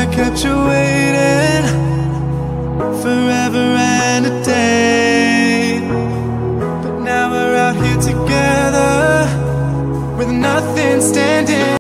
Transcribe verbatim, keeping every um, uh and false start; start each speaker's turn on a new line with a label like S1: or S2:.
S1: kept you waiting forever and a day. But now we're out here together with nothing standing